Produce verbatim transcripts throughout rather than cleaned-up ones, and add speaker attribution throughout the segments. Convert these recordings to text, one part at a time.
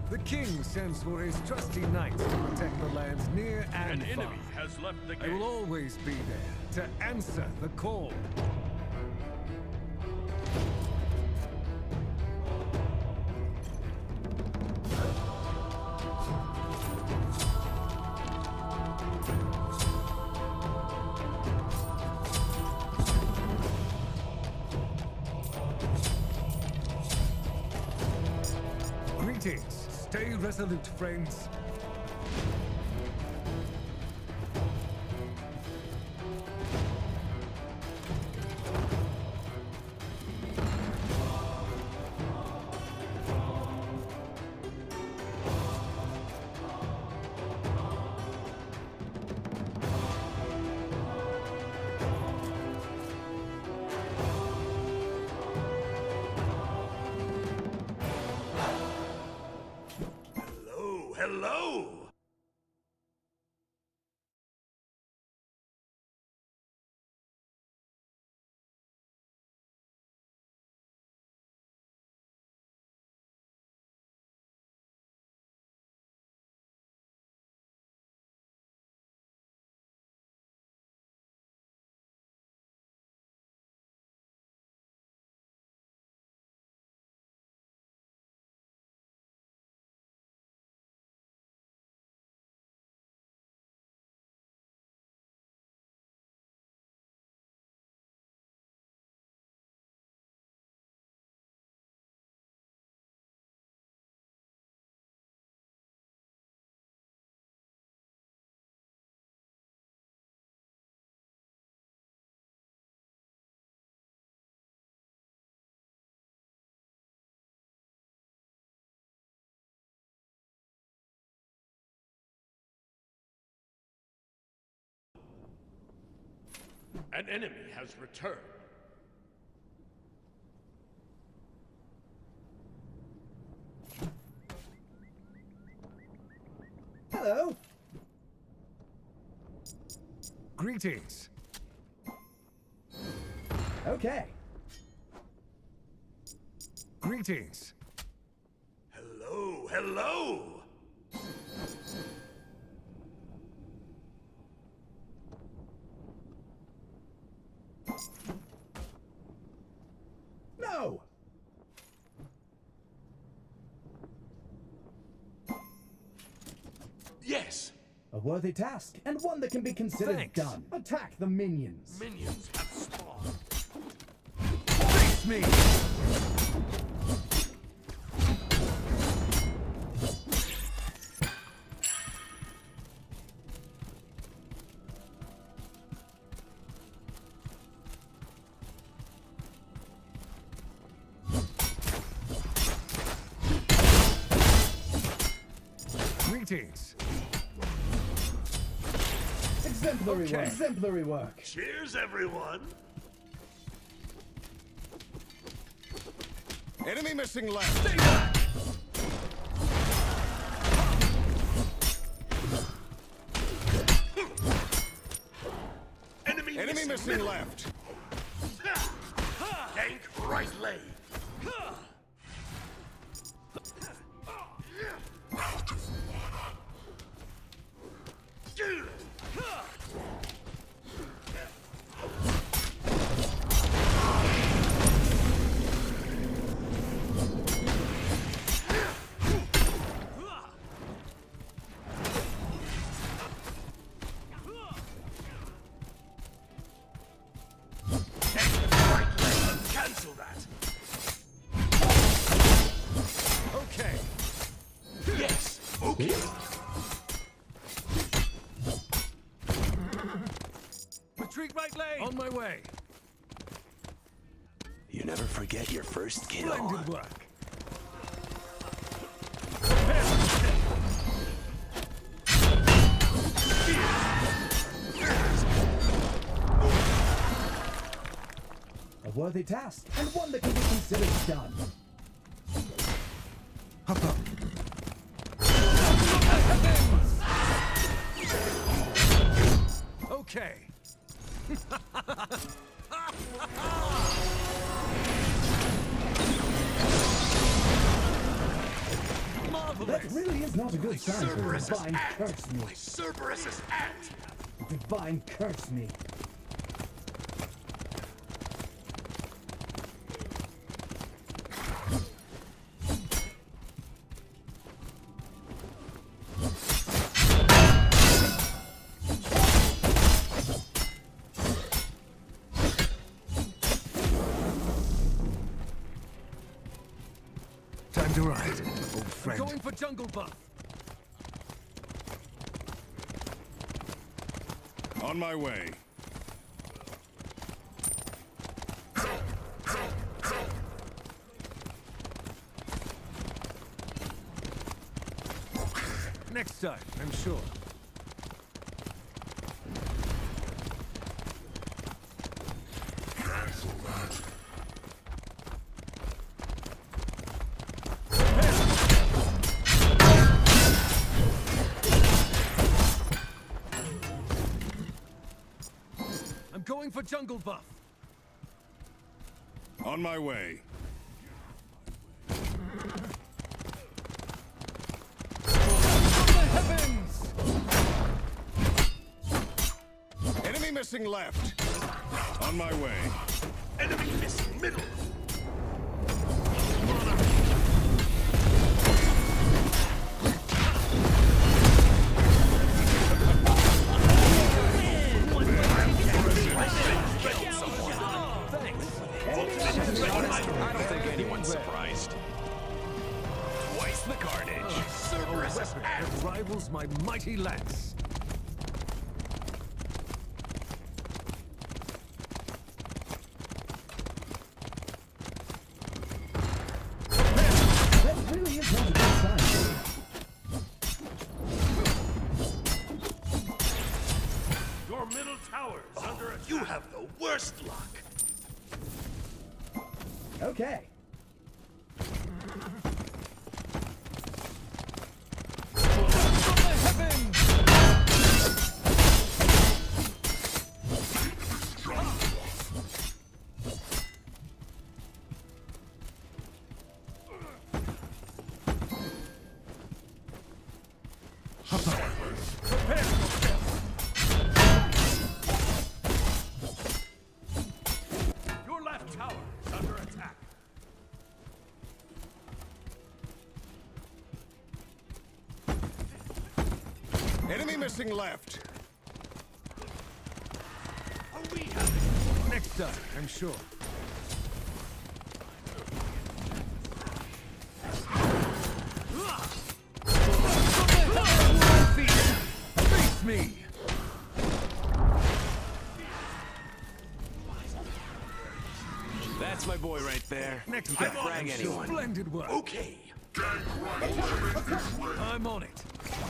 Speaker 1: The king sends for his trusty knights to protect the lands near and
Speaker 2: An
Speaker 1: far.
Speaker 2: enemy has left the
Speaker 1: I will
Speaker 2: game.
Speaker 1: always be there to answer the call. Greetings. Stay resolute, friends.
Speaker 2: Hello, hello! An enemy has returned.
Speaker 3: Hello.
Speaker 1: Greetings.
Speaker 3: Okay.
Speaker 1: Greetings.
Speaker 2: Hello, hello!
Speaker 3: No.
Speaker 2: Yes!
Speaker 3: A worthy task, and one that can be considered
Speaker 1: Thanks.
Speaker 3: done. Attack the minions.
Speaker 2: Minions have spawned.
Speaker 1: Face me! Greetings.
Speaker 3: Exemplary
Speaker 1: Okay.
Speaker 3: work. Exemplary work.
Speaker 2: Cheers, everyone!
Speaker 4: Enemy missing left.
Speaker 2: Stay back! Enemy,
Speaker 4: Enemy missing
Speaker 2: middle.
Speaker 4: left.
Speaker 2: Tank right leg. Cancel that.
Speaker 1: Okay.
Speaker 2: Yes. Okay.
Speaker 1: Retreat right lane. On my way.
Speaker 5: You never forget your first kill.
Speaker 1: Splendid work.
Speaker 3: A worthy task, and one that can be considered done.
Speaker 1: Hop up. Okay.
Speaker 3: There That really is not a good sign for
Speaker 2: Cerberus'
Speaker 3: Divine
Speaker 2: ant!
Speaker 3: curse me.
Speaker 2: My Cerberus' ant!
Speaker 3: Divine curse me.
Speaker 1: Time to ride, old friend.
Speaker 4: Going for jungle buff.
Speaker 6: On my way.
Speaker 1: Next time, I'm sure.
Speaker 4: I'm going for jungle buff.
Speaker 6: On my way.
Speaker 4: Heavens!
Speaker 6: Enemy missing left. On my way.
Speaker 2: Enemy missing middle!
Speaker 5: I don't think anyone's surprised. Twice the carnage.
Speaker 2: Cerberus'
Speaker 1: Weapon
Speaker 2: ant!
Speaker 1: that rivals my mighty lance.
Speaker 3: That really is not a good sign.
Speaker 2: Your middle tower is under attack. You have the worst luck!
Speaker 3: Okay.
Speaker 2: Your left tower is under attack.
Speaker 6: Enemy missing left.
Speaker 2: Are we having
Speaker 1: Next time, I'm sure.
Speaker 4: Face me!
Speaker 5: That's my boy right there.
Speaker 1: Next
Speaker 5: He
Speaker 1: time,
Speaker 5: can frag
Speaker 1: I'm sure.
Speaker 5: anyone.
Speaker 1: Splendid work.
Speaker 2: Okay.
Speaker 1: I'm on it.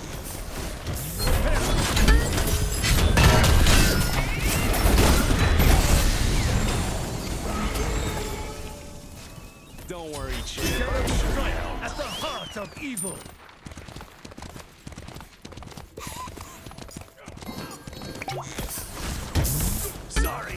Speaker 5: Don't worry, Chip.
Speaker 1: Strike at the heart of evil.
Speaker 2: Sorry.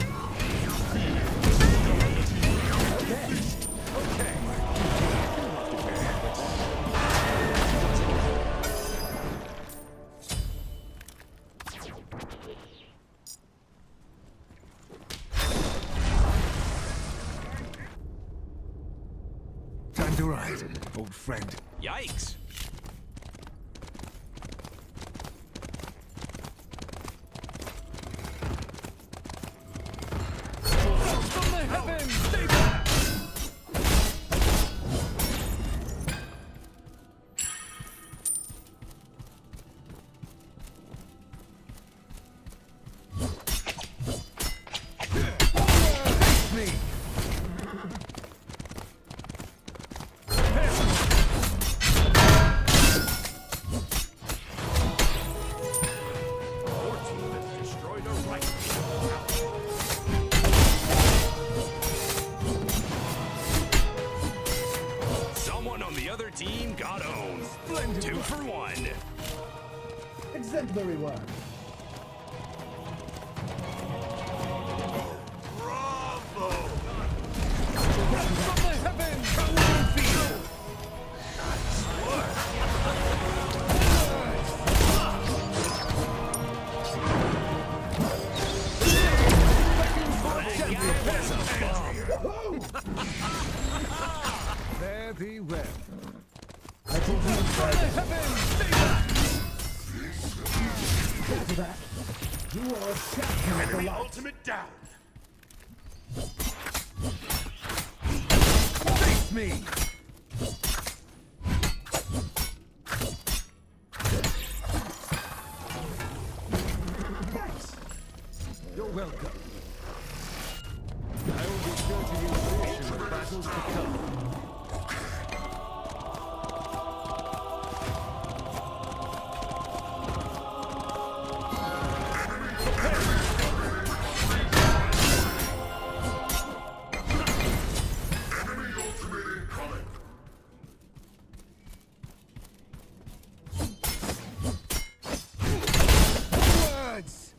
Speaker 1: Time to ride, old friend.
Speaker 5: Yikes.
Speaker 4: From the heavens! Stay back!
Speaker 1: Face me.
Speaker 2: Your team has destroyed a right.
Speaker 5: Someone on the other team got owned.
Speaker 1: Splendid
Speaker 5: Two
Speaker 1: work.
Speaker 5: for one.
Speaker 3: Exemplary work.
Speaker 2: Bravo!
Speaker 4: From the heavens!
Speaker 2: Nice work!
Speaker 3: team
Speaker 4: from the heavens! Stay back!
Speaker 3: After that, you are a champion of the
Speaker 2: Enemy
Speaker 3: light.
Speaker 2: ultimate down.
Speaker 4: Face me!
Speaker 3: Thanks.
Speaker 4: You're welcome. I will be sure to use this in the battles to come.
Speaker 3: Words.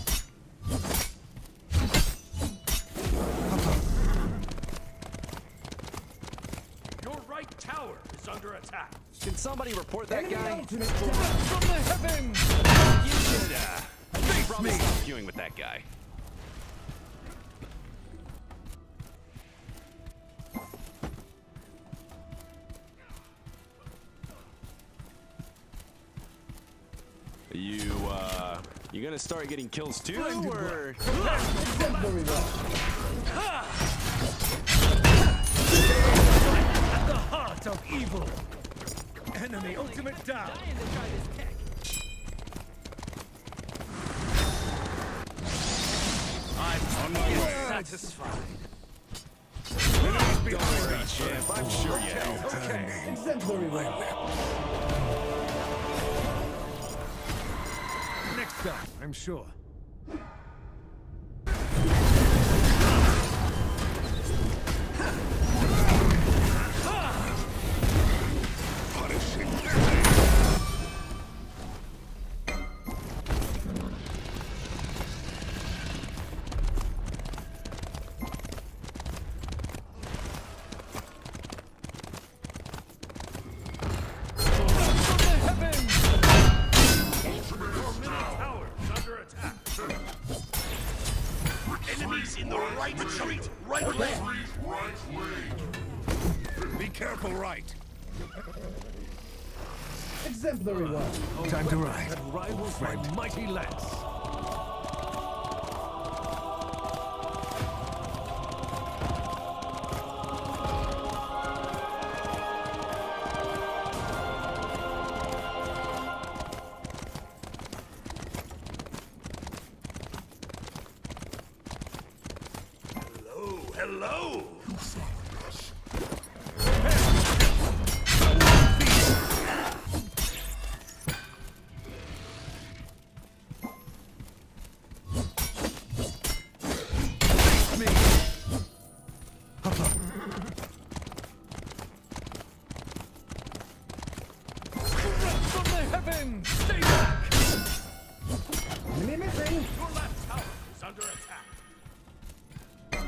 Speaker 2: Your right tower is under attack.
Speaker 5: Can somebody report that
Speaker 3: Enemy
Speaker 5: guy?
Speaker 3: ultimate down.
Speaker 4: From the heavens!
Speaker 5: You should, uh,
Speaker 4: Face
Speaker 5: probably
Speaker 4: me!
Speaker 5: stop queuing with that guy. You, uh, you gonna start getting kills too,
Speaker 4: Splendid
Speaker 5: or?
Speaker 3: Exemplary work.
Speaker 4: At the heart of evil! Enemy ultimate down!
Speaker 2: I'm on my way.
Speaker 4: Satisfied.
Speaker 5: Don't worry, champ. I'm sure you helped.
Speaker 4: Okay.
Speaker 3: Exemplary work.
Speaker 4: Next time, I'm sure.
Speaker 6: Punishing.
Speaker 4: From the heavens!
Speaker 2: Your middle tower is under attack. Enemies in the right retreat. Right lane.
Speaker 6: Be careful, right.
Speaker 3: Exemplary work.
Speaker 4: Time to ride. That rivals my mighty lance.
Speaker 2: Hello, hello.
Speaker 4: Me! From the heavens! Stay back!
Speaker 3: Enemy missing.
Speaker 2: Your left tower is under attack.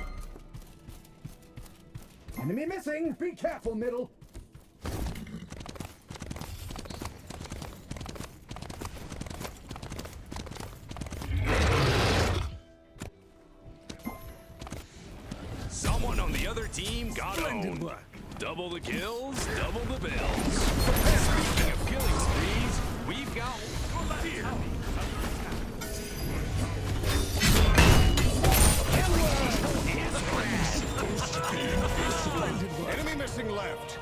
Speaker 3: Enemy missing. Be careful, middle.
Speaker 5: Someone on the other team got
Speaker 4: Splendid
Speaker 5: owned.
Speaker 4: work.
Speaker 5: Double the kills, double the bills. Speaking of killing sprees, we've got
Speaker 2: Your left tower is under attack.
Speaker 6: Enemy missing left.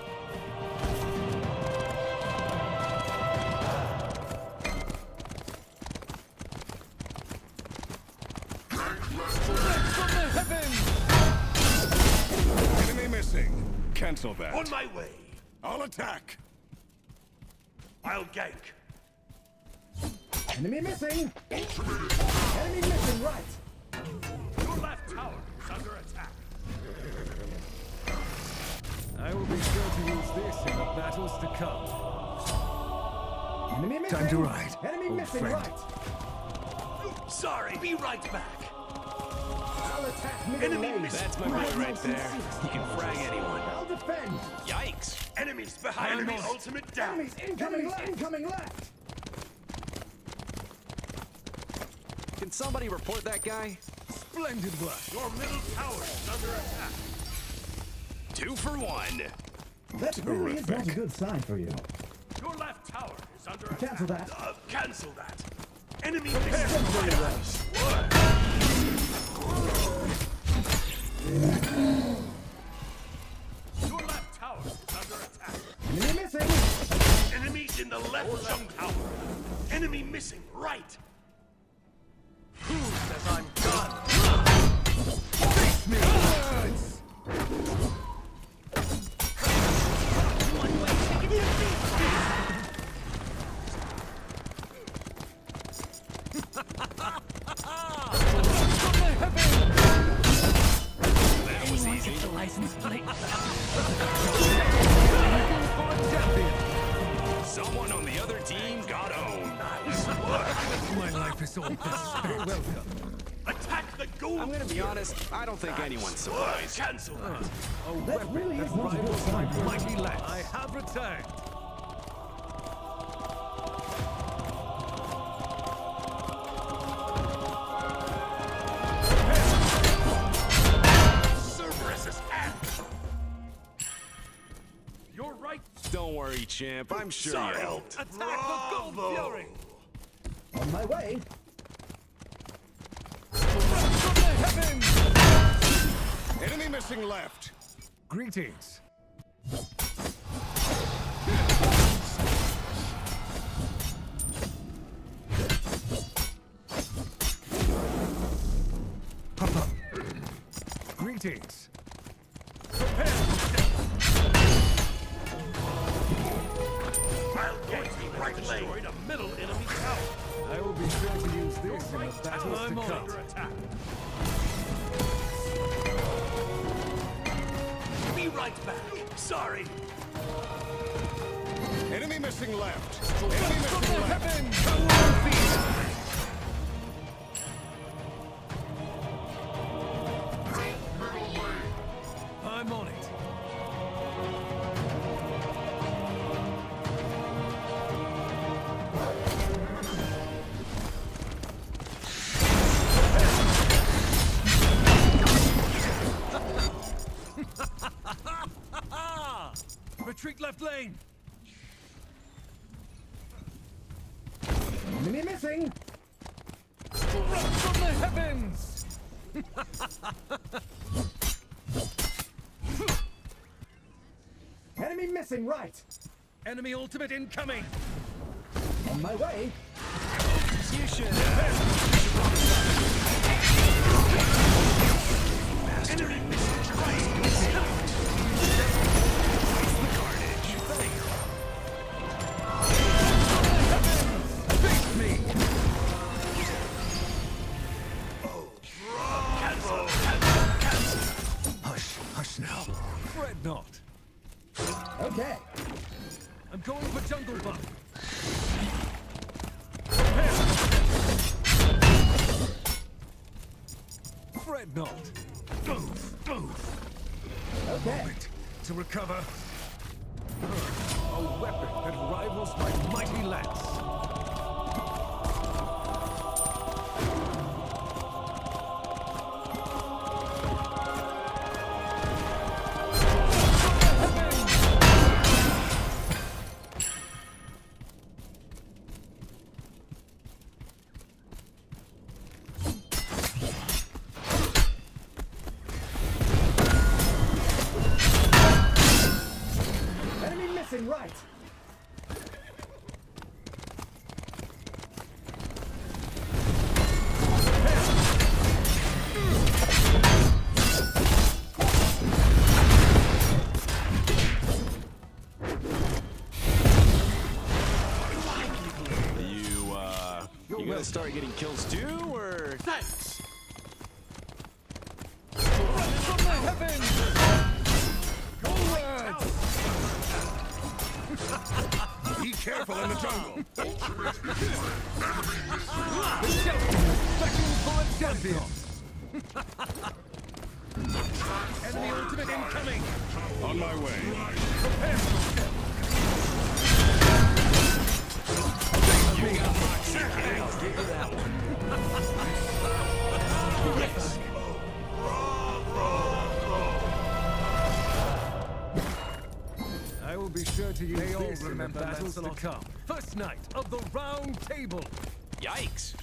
Speaker 4: From the heavens!
Speaker 6: Enemy missing. Cancel that.
Speaker 2: On my way.
Speaker 6: I'll attack.
Speaker 2: I'll gank.
Speaker 3: Enemy missing. Enemy missing right.
Speaker 2: Your left tower is under attack.
Speaker 4: I will be sure to use this in the battles to come.
Speaker 3: Enemy missing.
Speaker 4: Time to ride,
Speaker 3: Enemy
Speaker 4: old
Speaker 3: missing
Speaker 4: friend.
Speaker 3: right.
Speaker 2: Sorry, be right back.
Speaker 3: I'll attack middle
Speaker 2: Enemy
Speaker 3: lane.
Speaker 2: missing.
Speaker 5: That's my boy right there. He can frag anyone.
Speaker 3: I'll defend.
Speaker 5: Yikes.
Speaker 2: Enemies behind me.
Speaker 4: Almost.
Speaker 2: Ultimate down.
Speaker 3: Enemies incoming left. Incoming left.
Speaker 5: Can somebody report that guy?
Speaker 4: Splendid work.
Speaker 2: Your middle tower is under attack.
Speaker 5: Two for one.
Speaker 3: That really is not a good sign for you.
Speaker 2: under
Speaker 3: Cancel
Speaker 2: attack.
Speaker 3: that.
Speaker 2: Uh, cancel that. Enemy
Speaker 3: Very well.
Speaker 2: Your left tower is under attack.
Speaker 3: Enemy missing.
Speaker 2: Enemy in the left jump tower. Enemy missing right.
Speaker 4: Who says I'm done?
Speaker 1: Face me!
Speaker 5: That was easy.
Speaker 4: License plate.
Speaker 5: Someone on the other team got owned.
Speaker 1: My life is all this. You're welcome.
Speaker 2: Attack the gold.
Speaker 5: I'm gonna be honest, I don't think anyone's surprised.
Speaker 2: Cancel that.
Speaker 1: A
Speaker 3: That
Speaker 1: weapon
Speaker 3: really
Speaker 1: that
Speaker 3: is one to go
Speaker 1: rivals my
Speaker 3: find.
Speaker 1: mighty lance. I have returned.
Speaker 2: Cerberus's axe. You're right.
Speaker 5: Don't worry, champ. I'm sure you helped.
Speaker 1: Attack the Gold Fury!
Speaker 3: On my way.
Speaker 1: From the heavens!
Speaker 6: Enemy missing left.
Speaker 1: Greetings. Papa. Greetings.
Speaker 2: I'll get you right destroyed a middle enemy tower.
Speaker 1: I will be sure to use this in
Speaker 2: Right
Speaker 1: the
Speaker 2: tower
Speaker 1: battles
Speaker 2: I'm
Speaker 1: to come.
Speaker 2: under attack. Be right back. Sorry.
Speaker 6: Enemy missing left. Enemy missing left.
Speaker 1: I'm on it. Retreat left lane.
Speaker 3: Enemy missing.
Speaker 1: Struck from the heavens.
Speaker 3: Enemy missing right.
Speaker 1: Enemy ultimate incoming.
Speaker 3: On my way.
Speaker 5: You should.
Speaker 2: Enemy missing right.
Speaker 1: Face me.
Speaker 2: Cancel. Cancel. Cancel.
Speaker 1: Hush, hush now. Fret not.
Speaker 3: Okay.
Speaker 1: I'm going for jungle buff. Fret not. Move, move.
Speaker 3: Okay.
Speaker 1: To recover. A weapon that rivals my mighty lance.
Speaker 3: Enemy missing right.
Speaker 5: You, uh, you gonna start getting kills too, or?
Speaker 2: Thanks.
Speaker 1: From the heavens! Forward!
Speaker 6: Be careful in the jungle.
Speaker 1: The champion, second for a champion! Enemy ultimate incoming!
Speaker 6: On my way.
Speaker 1: Prepare yourself!
Speaker 5: You got my I'll give you that one.
Speaker 1: I will be sure to use this this in the battles to come. First night of the round table.
Speaker 5: Yikes.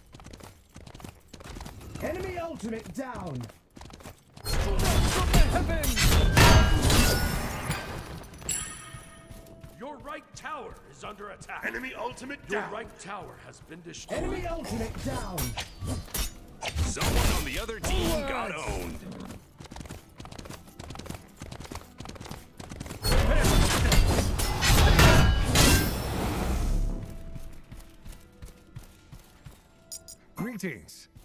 Speaker 3: Enemy ultimate down.
Speaker 1: From the heavens!
Speaker 2: Your right tower is under attack. Enemy ultimate Your down. Your right tower has been destroyed.
Speaker 3: Enemy ultimate down.
Speaker 5: Someone on the other team Words. got owned.
Speaker 1: Greetings.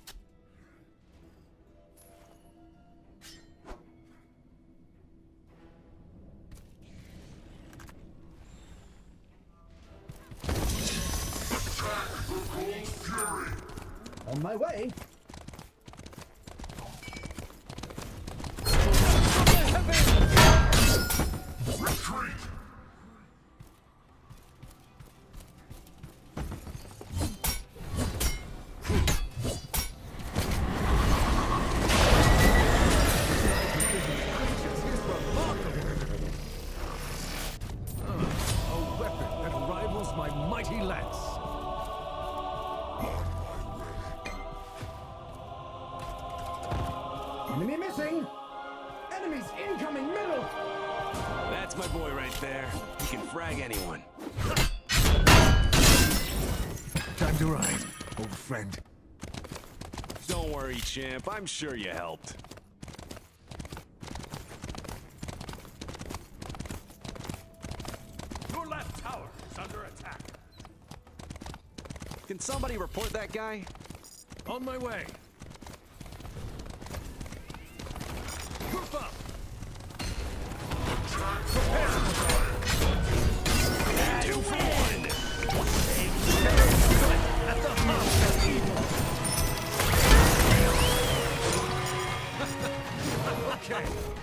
Speaker 3: On my way.
Speaker 6: Retreat!
Speaker 1: A weapon that rivals my mighty lance.
Speaker 3: Enemy missing. Enemies incoming middle.
Speaker 5: That's my boy right there. He can frag anyone.
Speaker 1: Time to ride, old friend.
Speaker 5: Don't worry, champ. I'm sure you helped.
Speaker 2: Your left tower is under attack.
Speaker 5: Can somebody report that guy?
Speaker 1: On my way. Group up.
Speaker 5: Two for one.
Speaker 1: At the heart of evil. Okay.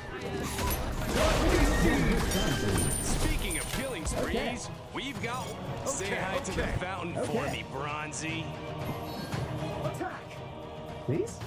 Speaker 5: Speaking of killing sprees,
Speaker 3: Okay.
Speaker 5: we've got one. Say
Speaker 1: Okay,
Speaker 5: hi to the
Speaker 1: okay.
Speaker 5: fountain
Speaker 3: Okay.
Speaker 5: for me, Bronzy.
Speaker 3: Attack. Please.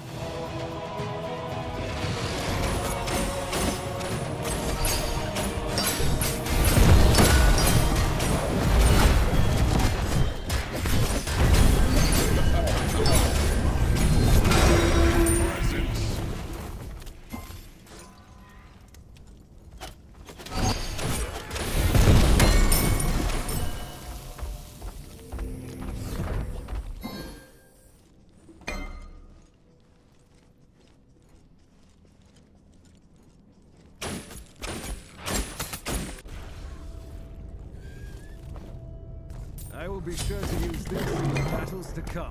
Speaker 1: I will be sure to use this in the battles to come.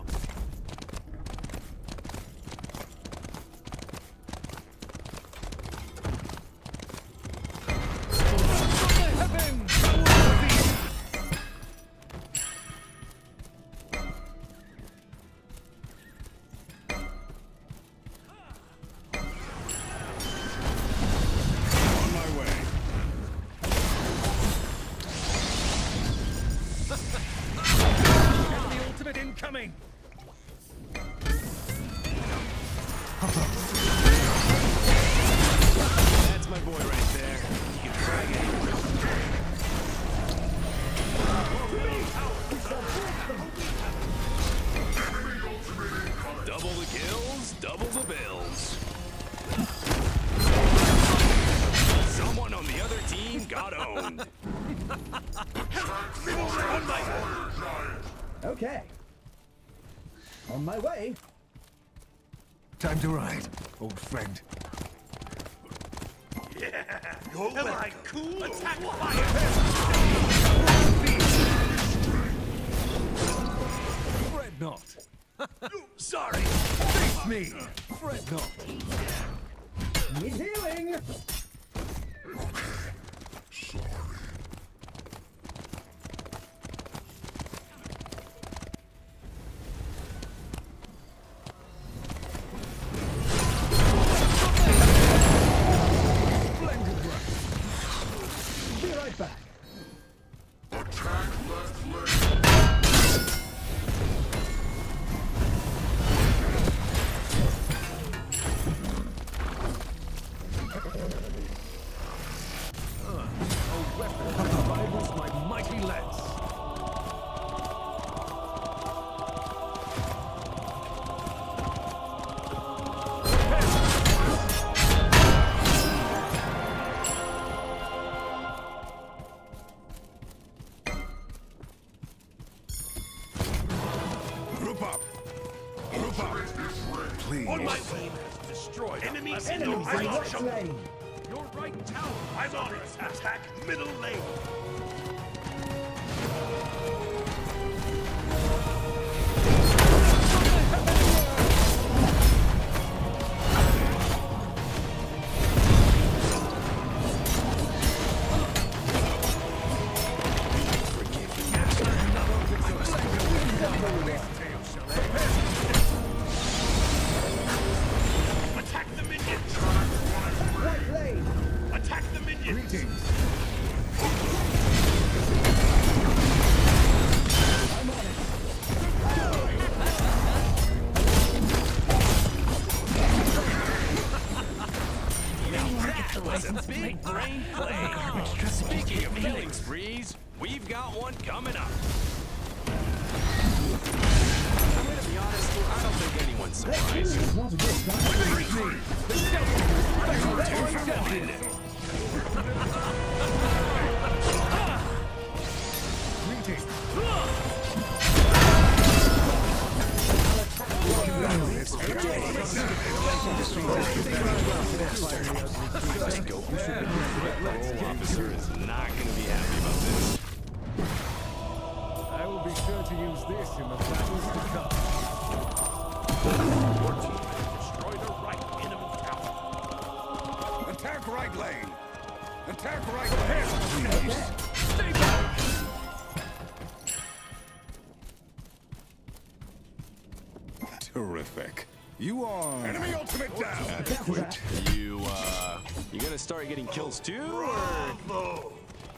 Speaker 6: On my way.
Speaker 1: Enemy ultimate incoming!
Speaker 5: That's my boy right there. He can frag anyone. Double the kills, double the bills. Someone on the other team got owned.
Speaker 3: Okay. On my way.
Speaker 1: Time to ride, old friend.
Speaker 2: Am I cool? Attack fire!
Speaker 1: Fret not.
Speaker 2: Sorry.
Speaker 1: Face me. Fret not.
Speaker 3: Need healing.
Speaker 1: Splendid work.
Speaker 3: Be right back.
Speaker 6: Attack left leg. please.
Speaker 2: On my way has destroyed enemies in the
Speaker 3: Enemies in
Speaker 2: right
Speaker 3: right
Speaker 2: jungle.
Speaker 3: lane.
Speaker 2: Your right tower I'm on it. Attack middle lane. Attack the minions.
Speaker 3: Right lane.
Speaker 2: Attack the minions.
Speaker 1: Greetings.
Speaker 3: I'm on it.
Speaker 5: That was a big brain play. Speaking of killing sprees, we've got one coming up. I'm gonna be honest, I don't think anyone's
Speaker 3: That really
Speaker 5: surprised.
Speaker 3: is not a good
Speaker 1: Greetings.
Speaker 5: Officer is not gonna be happy about this.
Speaker 1: I will be sure to use this in the battles to come.
Speaker 2: Your team has destroyed a right enemy tower.
Speaker 6: Attack right lane. Attack right lane. Please.
Speaker 2: Stay back.
Speaker 6: Terrific. You are... Enemy ultimate down. Adequate.
Speaker 5: You, uh, you gonna start getting kills too, or?
Speaker 2: Bravo.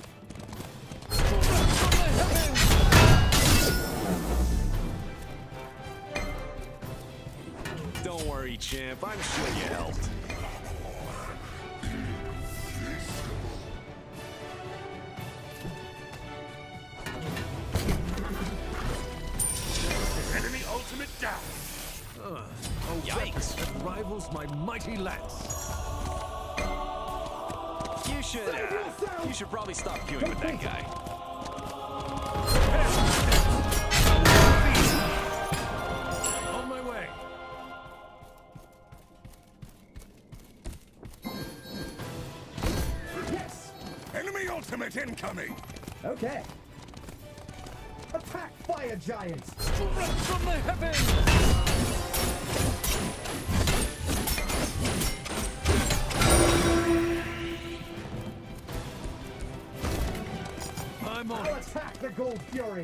Speaker 5: Don't worry, champ. I'm sure you helped.
Speaker 2: Enemy ultimate down.
Speaker 1: Oh,
Speaker 5: Yikes.
Speaker 1: that rivals my mighty lance.
Speaker 5: You should, uh, you should probably stop queuing with that guy.
Speaker 1: On my way.
Speaker 3: Yes.
Speaker 6: Enemy ultimate incoming.
Speaker 3: Okay. Attack fire giants.
Speaker 1: Strike from the heavens! I'm on
Speaker 3: I'll
Speaker 1: it.
Speaker 3: attack the gold fury.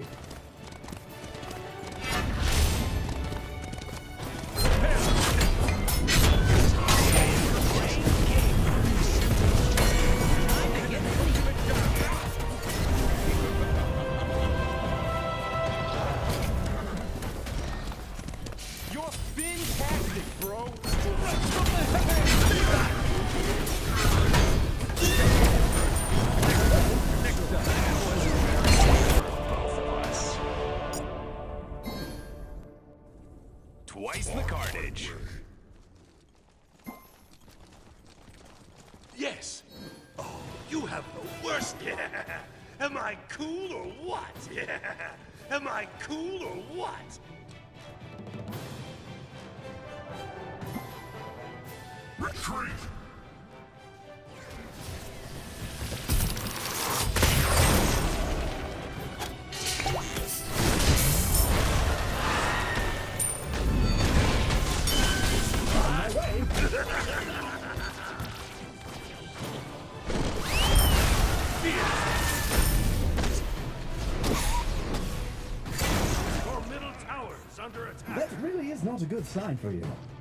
Speaker 5: You're fantastic, bro. Twice the carnage.
Speaker 2: Yes. Oh, you have the worst. Am I cool or what? Am I cool or what? Retreat. Your middle tower is under attack.
Speaker 3: That really is not a good sign for you.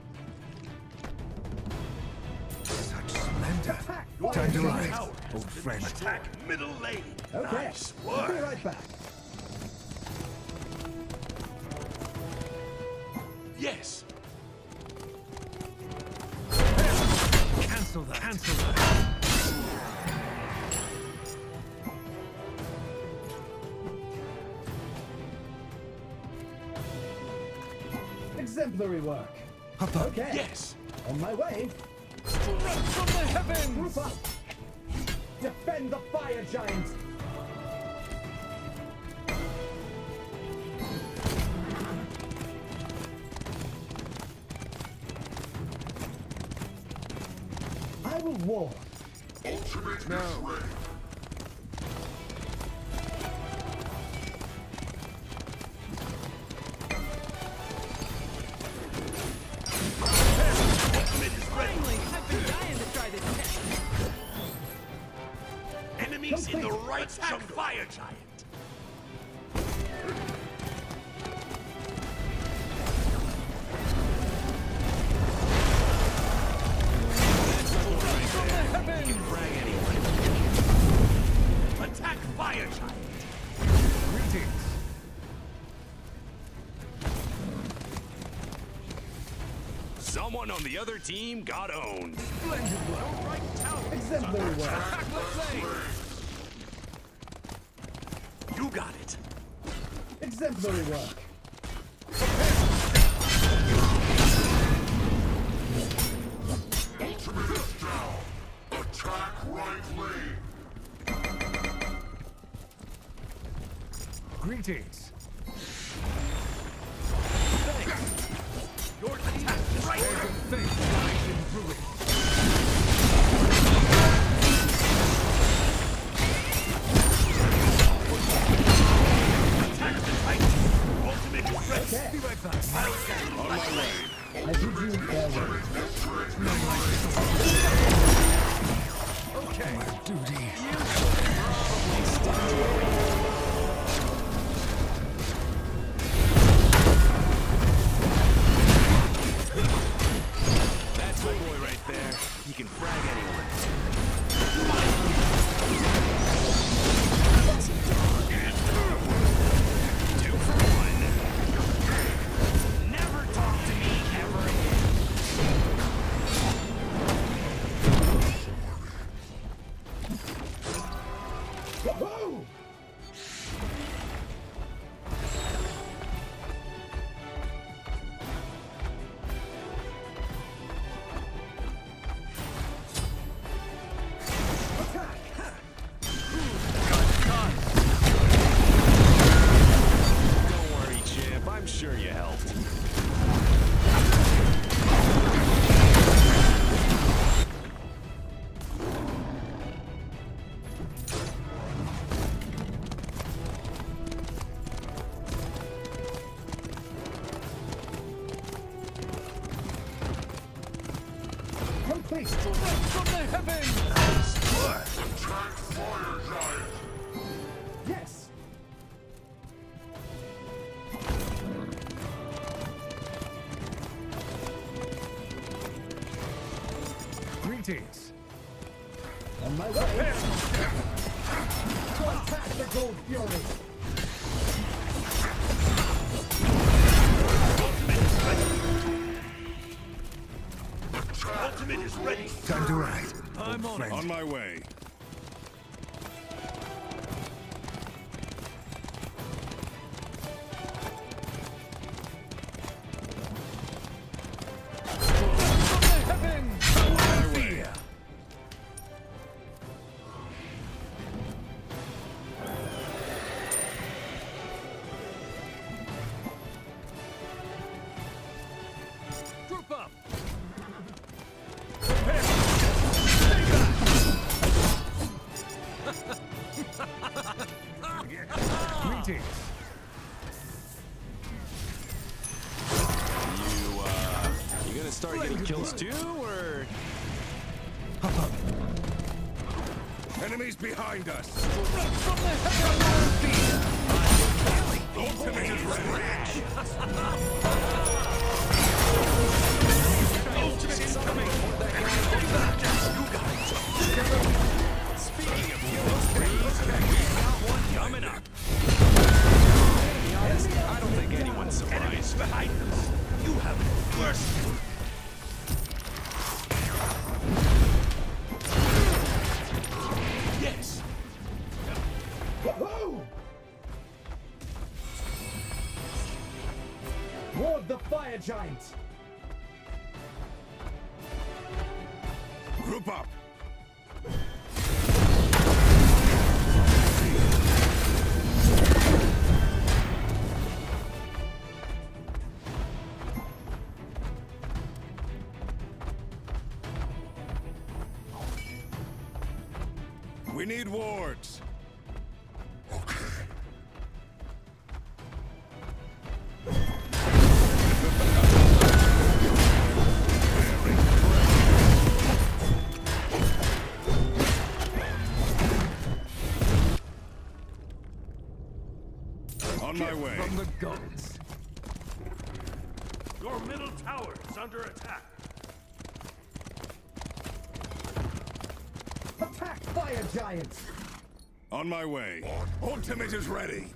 Speaker 1: Such splendor.
Speaker 3: Attack
Speaker 2: Your
Speaker 3: fire
Speaker 1: Time to
Speaker 2: middle
Speaker 1: rise,
Speaker 3: giants.
Speaker 2: tower has
Speaker 1: old
Speaker 2: been
Speaker 1: friend.
Speaker 2: Attack middle lane.
Speaker 3: Okay.
Speaker 2: Nice
Speaker 3: I'll be
Speaker 2: work.
Speaker 3: right back.
Speaker 2: Yes.
Speaker 1: Cancel that. Cancel that.
Speaker 3: Exemplary work.
Speaker 1: Up, up.
Speaker 3: Okay.
Speaker 2: Yes.
Speaker 3: On my way.
Speaker 1: Strike from the heavens!
Speaker 3: Group up. Defend the fire giant. war.
Speaker 1: No.
Speaker 7: Finally, I've been dying to try this test.
Speaker 2: Enemies in the right jungle. Fire giant. Attack fire giant.
Speaker 1: Greetings.
Speaker 5: Someone on the other team got owned.
Speaker 1: Splendid work.
Speaker 5: Right tower.
Speaker 3: Exemplary work.
Speaker 5: Attack the flame.
Speaker 2: You got it.
Speaker 3: Exemplary work.
Speaker 6: Attack right lane.
Speaker 1: Greetings.
Speaker 2: Your attack is right.
Speaker 1: There's a faith lies in ruin.
Speaker 2: Attack the titan. Ultimate is ready.
Speaker 3: Okay.
Speaker 1: Be right back.
Speaker 6: On my way.
Speaker 3: I bid you farewell.
Speaker 1: Okay. My duty.
Speaker 5: That's my boy right there. He can frag anyone. Two for one. Never talk to me ever again.
Speaker 3: Woohoo!
Speaker 5: Don't worry, champ. I'm sure you helped.
Speaker 3: Complete.
Speaker 1: From the heavens.
Speaker 6: Attack fire giant.
Speaker 3: Yes.
Speaker 1: Greetings.
Speaker 3: On my way. To attack the Gold Fury.
Speaker 2: Ultimate is ready.
Speaker 1: Time to ride. I'm on it.
Speaker 6: On my way.
Speaker 1: Heavens.
Speaker 6: On my way.
Speaker 1: Group up. Greetings.
Speaker 5: You, uh, you gonna start getting kills too, or?
Speaker 6: Enemies behind us.
Speaker 2: Ultimate is ready. Ultimate is coming. You got it.
Speaker 5: Speaking of kills, we've got one coming up. To be honest, I don't think anyone's
Speaker 2: Enemies
Speaker 5: surprised.
Speaker 2: behind us. You have it worse. Yes.
Speaker 3: Woohoo! Ward the Fire Giant.
Speaker 6: Group up. On my way.
Speaker 1: From the gods.
Speaker 2: Your middle tower is under attack.
Speaker 3: Attack fire giants!
Speaker 6: On my way. Ultimate is ready.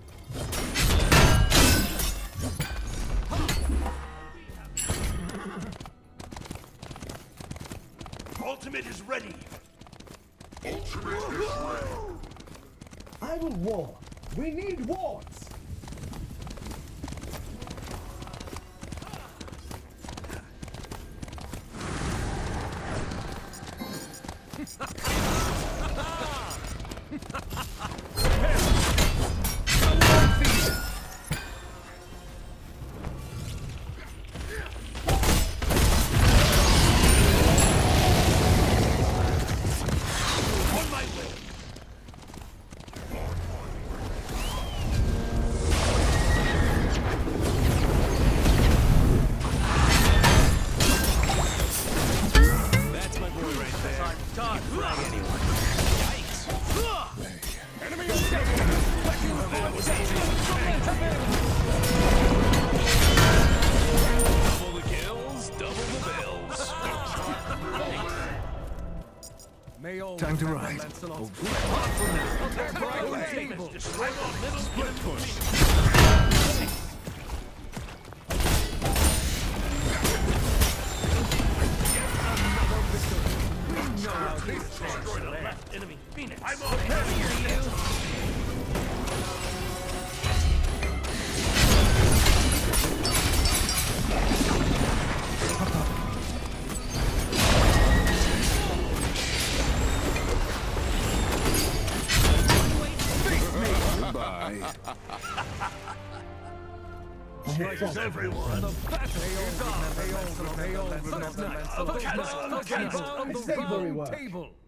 Speaker 2: Ultimate is ready.
Speaker 3: I will war. We need wards.
Speaker 1: Time to ride. Oh,
Speaker 2: Table. Destroy the middle split push. Destroy the left enemy Phoenix. I'm on here. Strikes everyone.
Speaker 1: the battle is on. They all remember the lessons of the
Speaker 3: It's very well.
Speaker 1: table.